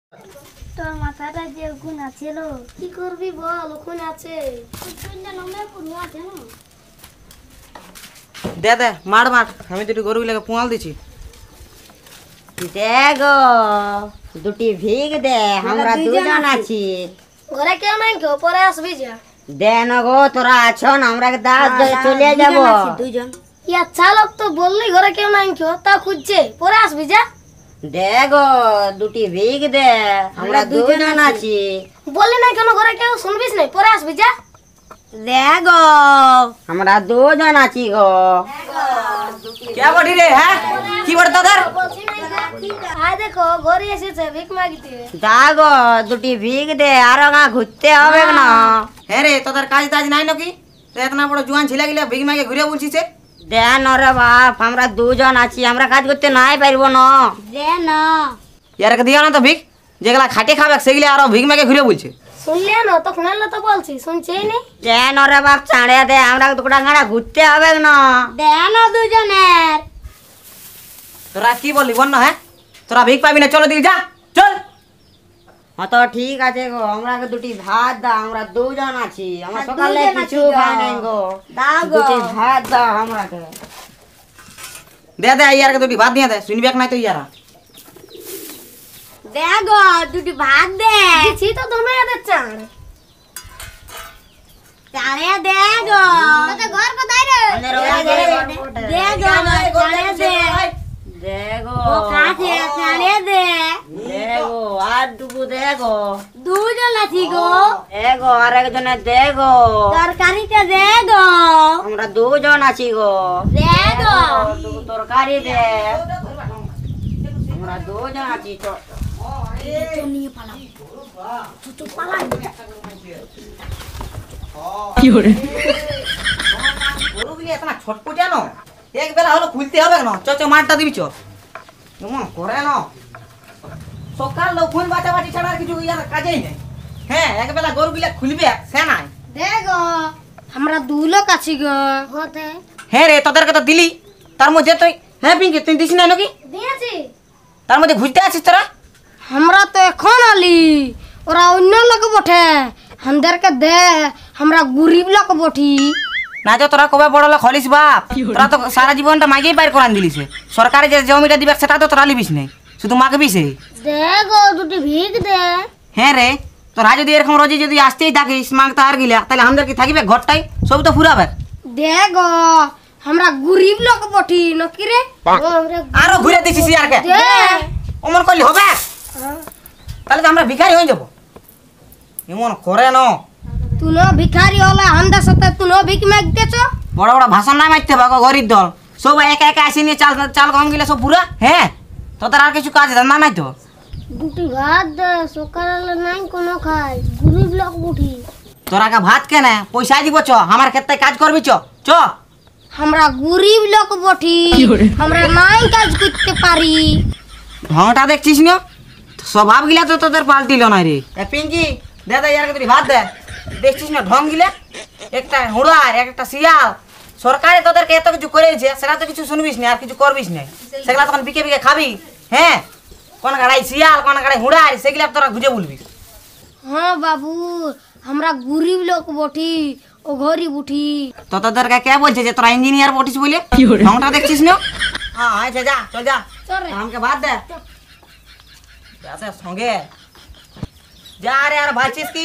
তোর মাথাটা যে গুণ আছিল কি করবি বল গুণ আছে দে দে মার মার আমি দুটি গরুগুলোকে পুঁয়াল দিছি। দে গো দুটি ভিগ দে, আমরা দুজন আছি। ঘরে কেউ নাই কেউ পরে আসবি যা। দে না গো, তোরা আছো না, আমরা চলে যাব দুজন। ইয়া চালক তো বললি ঘরে কেউ নাই কেউ তা খুঁজছে পরে আসবি যা। দে গো দুটি ভিগ দে, আমরা দুজন আছি। বললি না কেন ঘরে কেউ শুনবিস নাই পরে আসবি যা। দে গো আমরা দুজন আছি গো। কে বটি রে? হ্যাঁ কি বড় দাদার? আয় দেখো ঘরে এসেছে ভিক মাগিতে। যা গো দুটি ভিগ দে, আরো গা ঘুরতে হবে না। হ্যাঁ রে তোদের কাজ টাজ নাই নাকি? এতনা বড় জোয়ান ছেলে গিলা ভিগ মাগে ঘুরে বলছিস। দে না রে বাপ, আমরা দুজন আছি, আমরা কাজ করতে নাই পারবো না। দে না ইয়ারকে দিও না তো ভিগ, যেগুলা খাটে খাবে সেগুলা আরো ভিগ মাগে ঘুরে বলছে। শুনলে না তখন এলো তো বলছি শুনছেই নি। দে না রে বাপ, চাঁড়ে দে, আমরা দুটা গাড়া ঘুরতে হবে না। দে না দুজনের। তোরা কি বললি বল না? হ্যাঁ তোরা ভিগ পাবি না, চলো দিকে যা চল। তো ঠিক আছে গো, আমরা দুটি ভাত দাও, আমরা দুজন আছি, আমরা সকালে কিছু খাই নাই গো। দাও গো দুটি ভাত দাও আমাকে। দে দে ইয়ারকে দুটি ভাত দিয়ে দে, শুনবি এক নাই তো ইয়ারা। দে গো দুটি ভাত দে। দিছি তো তুমি এদের চাঁড়। চাঁড়ে দে গো। তোকে ঘর কোথায় রে? দে গো চাঁড়ে দে। দে গো কাছে চাঁড়ে দে। দে গো আর টুকু দে গো। দুজন আছি গো। দে গো আর একজনে দে গো। তরকারিতে দে গো। আমরা দুজন আছি গো। দে গো। টুকু তরকারি দে, আমরা দুজন আছি। গরুগুলি এত না ছটপটে না, এক বেলা হলো খুলতে হবে না। চ চ মারটা দিবি চ। এমন করে না, সকাল লোক খুন বাঁচাবাচি ছাড়া আর কিছু ইয়ার কাজেই নেই। হ্যাঁ এক বেলা গরুগুলা খুলবে সে নাই। দে গো। আমরা দু লোক আছি গো। হতে হ্যাঁ রে তোদেরকে তো দিলি, তার মধ্যে তুই হ্যাঁ পিঙ্কি তুই দিস না নাকি? দিয়েছি। তার মধ্যে ঘুরতে আছিস তোরা। আমরা তো এখন আলি, ওরা অন্য লোক বটে। আমাদেরকে দে, আমরা গরিব লোক বটি। না তো তোরা কবে বড় লোক হলিস বাপ? তোরা তো সারা জীবনটা মাগেই বাইর করান দিলিস। সরকারে যে জমিটা দিবে সেটা তো তোরা লিবিস নাই, শুধু মাগবিস। দে গো দুটি ভিক দে। হ্যাঁ রে তোরা যদি এরকম রোজে যদি আসতেই থাকিস মাগতা আর গিলা, তাহলে আমাদের কি থাকবে ঘরটাই? সব তো ফুরাবে। দে গো আমরা গরিব লোক বটি নকি রে। আরো ঘুরে দিছিস ইয়ারকে। দে। অমন করলে হবে? তাহলে তো আমরা ভিখারি হয়ে যাব। এমন করে না, তুনো ভিখারি হলে আমাদের সাথে তুনো ভিক মাগতেছ। বড় বড় ভাষণ না মারতে পারো গরিব দল। সব একা একা আসি নিয়ে চাল চাল গম গিলা সব পুরা। হ্যাঁ তোদের আর কিছু কাজ ধান্দা নাই তো? দুটি ভাত দে, সকালে নাই কোনো খাই, গরিব লোক বটি। তোরা কা ভাত কেনে পয়সা দিব চ, আমার ক্ষেত্রে কাজ করবি চ চ। আমরা গরিব লোক বটি, আমরা নাই কাজ করতে পারি। ঢংটা দেখছিস না, স্বভাব গিলা তো তোদের পাল্টিল না রে। পিঙ্কি দে দে ইয়ারকে তুই ভাত দে। দেখছিস না ঢং গিলা, একটা হুড়ার একটা শিয়াল। সরকারে তোদেরকে এত কিছু করেছে, সেটা তো কিছু শুনবিস না আর কিছু করবিস না। সেগুলা তখন বিকে বিকে খাবি। হ্যাঁ কোন গাড়াই শিয়াল কোন গাড়াই হুড়ার সেগুলা তোরা গুজে বলবি। হ্যাঁ বাবু, আমরা গরিব লোক বটি, ও গরিব উঠি। তো তোদেরকে কে বলছে যে তোরা ইঞ্জিনিয়ার বটিস বলে? ঢংটা দেখছিস না? হ্যাঁ আচ্ছা যা চল যা, আমাকে ভাত দে। যাতে সঙ্গে যা রে, আর ভাবছিস কি?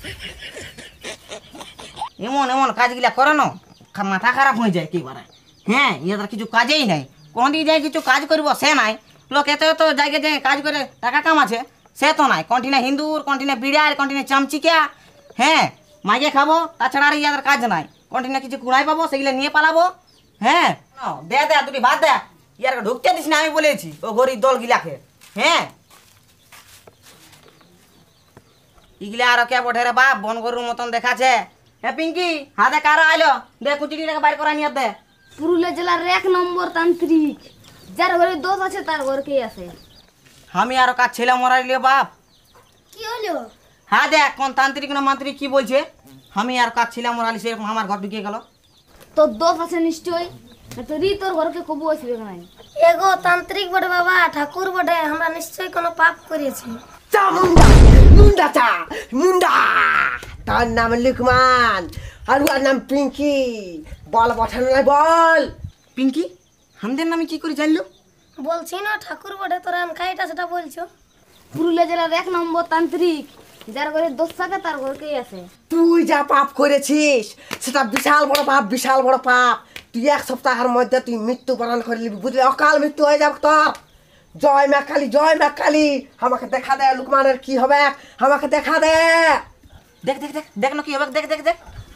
এমন এমন কাজগুলা করে না, মাথা খারাপ হয়ে যায় একেবারে। হ্যাঁ ইয়াদের কিছু কাজেই নাই, কোনদিকে যাই কিছু কাজ করব সে নাই। লোক এত এত জায়গায় যাই কাজ করে টাকা কামাছে, সে তো নাই। কন্টিনে হিন্দুর, কন্টিনে বিড়াল, কন্টিনে চামচিকা। হ্যাঁ মাইকে খাবো, তাছাড়া আর ইয়াদের কাজ নাই। কন্টিনে কিছু কুড়াই পাবো সেগুলো নিয়ে পালাবো। হ্যাঁ দে দে দুটি ভাত দে। ইয়ারকে ঢুকতে দিস না আমি বলেছি ও গরিব দল গিলাকে। হ্যাঁ ইগলে আরো কে বঠে রে বাপ, বন গরুর মতন দেখাচ্ছে। হ্যাঁ পিঙ্কি হাতে কারো আইলো, দে কুচিটিটাকে বাইর করা নিয়ে দে। পুরুলিয়া জেলার 1 নম্বর তান্ত্রিক, যার ঘরে দোষ আছে তার ঘরকেই আছে। আমি আরো কাজ ছেলে মরাইলে বাপ। কি হলো? হ্যাঁ দেখ কোন তান্ত্রিক না মান্ত্রিক কি বলছে। আমি আর কাজ ছেলে মরালি সেরকম আমার ঘর ঢুকে গেল। তোর দোষ আছে নিশ্চয়, তোর ঘরকে কবু আসবে নাই। এগো তান্ত্রিক বটে বাবা, ঠাকুর বটে, আমরা নিশ্চয় কোনো পাপ করেছি। চা মুন্ডা মুন্ডা চা মুন্ডা তার নাম লুকমান আর ওর নাম পিঙ্কি বল পাঠানো নাই বল পিঙ্কি আমাদের নামে কি করে জানলো? বলছি না ঠাকুর বটে তোরা খাইটা সেটা বলছো। পুরুলিয়া জেলার 1 নম্বর তান্ত্রিক, যার ঘরে দোষ থাকে তার ঘরকেই আছে। তুই যা পাপ করেছিস সেটা বিশাল বড় পাপ, বিশাল বড় পাপ। তুই 1 সপ্তাহের মধ্যে তুই মৃত্যুবরণ করে নিবি, বুঝলি? অকাল মৃত্যু হয়ে যাবে তোর। জয় মা কালী, জয় মা কালী। আমাকে দেখা দে লুকমানের কি হবে, আমাকে দেখা দে। দেখ দেখ দেখ দেখ না কি হবে, দেখ দেখ দেখ।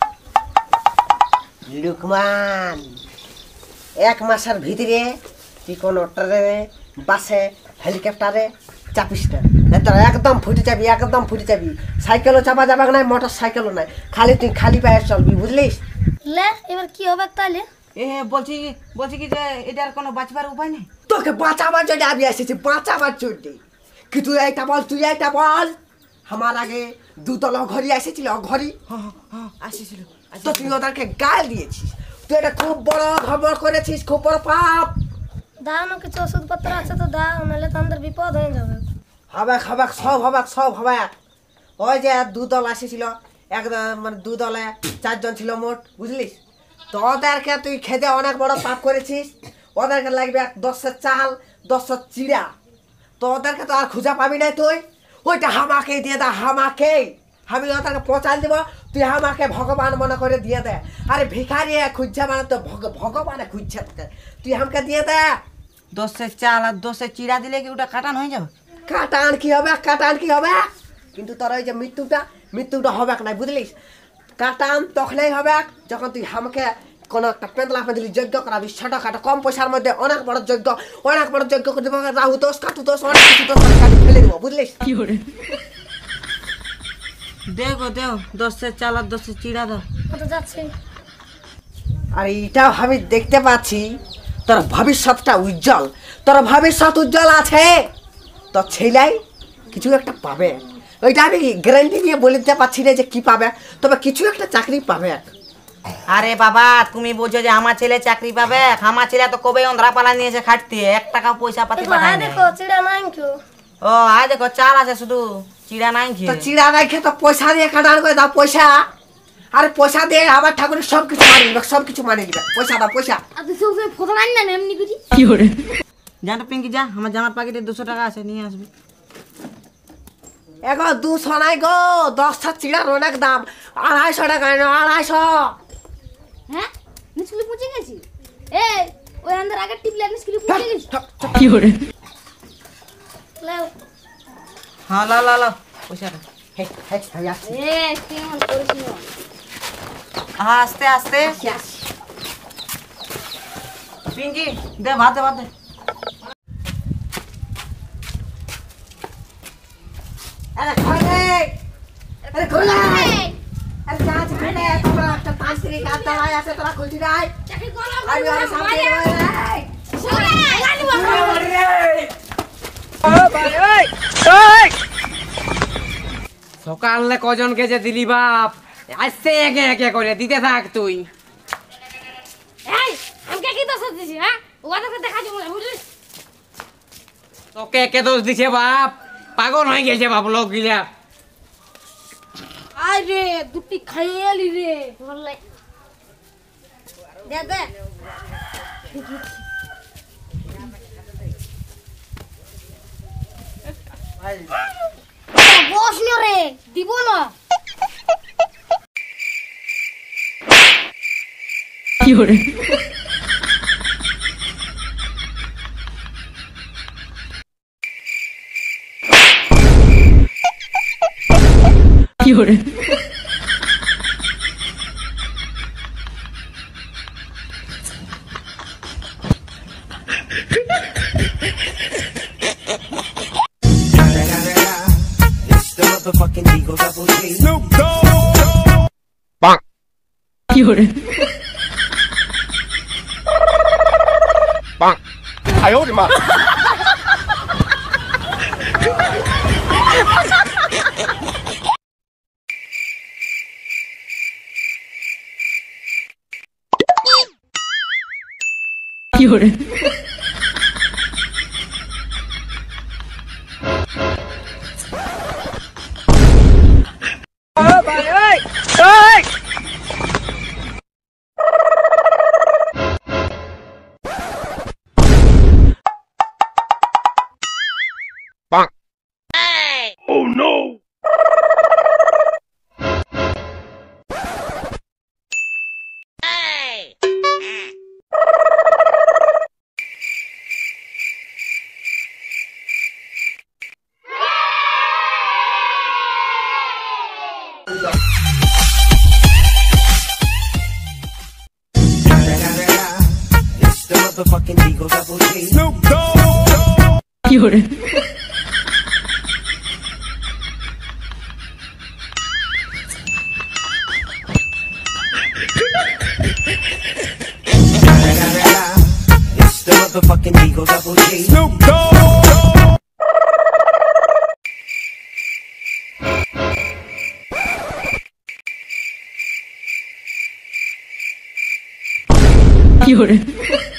লুকমান 1 মাসের ভিতরে তুই কোনো ট্রেনে, বাসে, হেলিকপ্টারে চাপিস না, তোরা একদম ফুটে যাবি, একদম ফুটে যাবি। সাইকেলও চাপা যাবে না, মোটর সাইকেলও নাই, খালি তুই খালি পায়ে চলবি, বুঝলিস? লে এবার কি হবে তাহলে? বলছি বলছি কি যে এটার কোনো বাঁচবার উপায় নেই? তোকে বাঁচাবার জন্য আমি এসেছি, বাঁচাবার জন্য। কি তুই এইটা বল, তুই এইটা বল। আমার আগে দুতলা ঘড়ি এসেছিল, ঘড়ি আসিছিল তো তুই ওদেরকে গাল দিয়েছিস। তুই এটা খুব বড় খবর করেছিস, খুব বড় পাপ। দাও না কিছু ওষুধপত্র আছে তো দাও, নাহলে তো আমাদের বিপদ হয়ে যাবে। হবে হবে, সব হবে, সব হবে। ওই যে দুদল এসেছিল, মানে দুদলে 4 জন ছিল মোট, বুঝলিস? তো ওদেরকে তুই খেতে অনেক বড় পাপ করেছিস। ওদেরকে লাগবে 10 চাল, 10 চিড়া। তো ওদেরকে তো আর খুঁজে পাবি না তুই। ওইটা হামাকে দিয়ে দে, হামাকে। আমি ওদেরকে পৌঁছাল দিব, তুই আমাকে ভগবান মনে করে দিয়ে দে। আরে ভিখারি খুঁজছে মানে তো ভগবানে খুঁজছে তোকে, তুই আমাকে দিয়ে দে। 10 চাল আর 10 চিড়া দিলে কি ওটা কাটান হয়ে যাবে? কাটান কি হবে, কাটান কি হবে? কিন্তু তোর ওই যে মৃত্যুটা হবে না, বুঝলিস? কাটান তখনই হবে যখন তুই আমাকে কোনো একটা পেঁদলা পেঁদলি যজ্ঞ করাবি, ছোটখাটো কম পয়সার মধ্যে অনেক বড় যজ্ঞ, অনেক বড় যজ্ঞ করে দেবো। রাহু দোষ, কাটু দোষ, অনেক কিছু দোষ আমি ফেলে দেবো, বুঝলিস? দেখো দেও 10 চাল আর 10 চিড়া দাও। কত যাচ্ছে? আর এইটাও আমি দেখতে পাচ্ছি তোর ভবিষ্যৎটা উজ্জ্বল, তোর ভবিষ্যৎ উজ্জ্বল আছে। তোর ছেলেই কিছু একটা পাবে, ওইটা আমি গ্যারান্টি দিয়ে বলে দিতে পারছি না যে কি পাবে, তবে কিছু একটা চাকরি পাবে। আরে বাবা তুমি বলছো যে আমার ছেলে চাকরি পাবে? আমার ছেলে তো কবে অন্ধ্রাপালা নিয়েছে খাটতে, 1 টাকা পয়সা পাতি পাঠায় না। দেখো চিড়া নাই কেউ। ও আয় দেখো চাল আছে শুধু, চিড়া নাই কি? তো চিড়া নাই খেয়ে তো পয়সা দিয়ে কাটান করে দাও, পয়সা। আরে পয়সা দিয়ে আমার ঠাকুরের সব কিছু মানিয়ে নিবে, সব কিছু মানিয়ে নিবে। পয়সা দাও, পয়সা। আর তুই সব ফটো নাই না এমনি করি। জান পিঙ্কি যা, আমার জামার প্যাকেটে 200 টাকা আছে, নিয়ে আসবি। এগো 200 নাই গো, 10টা চিড়ার অনেক দাম। 250 টাকা, 250। হ্যাঁ নিচকুলি পুঁছে গেছি। এই ওই আন্দার আগে টিপলে নিচকুলি পুঁছে গেছি। লাও হ্যাঁ লা লা লা পয়সাটা। হে হে ভাই আসছি। এ কেমন করেছিস? আস্তে আস্তে পিঙ্কি দে ভাত দে, ভাত দে। আরে ঘরে, আরে ঘরে, আরে যা যেখানে তোমরা একটা তান্ত্রিক আর দাঁড়াই আছে, তোরা খুঁজি নাই। চাকরি করলাম আমি আর সামনে রয়ে সকালে কজনকে যে দিলি বাপ, আসছে একে একে করে দিতে থাক তুই। এই আমাকে কি দোষ দিছিস? হ্যাঁ ওটা তো দেখা যাবে বুঝলি? তোকে কে দোষ দিছে বাপ? পাগল হয়ে গেছে বাপ লোক গিলা। আরে দুটি খাইয়ালি রে বললে দে দে বস না রে, দিব না। It's the motherfucking Eagle Double G. Snoop Dogg.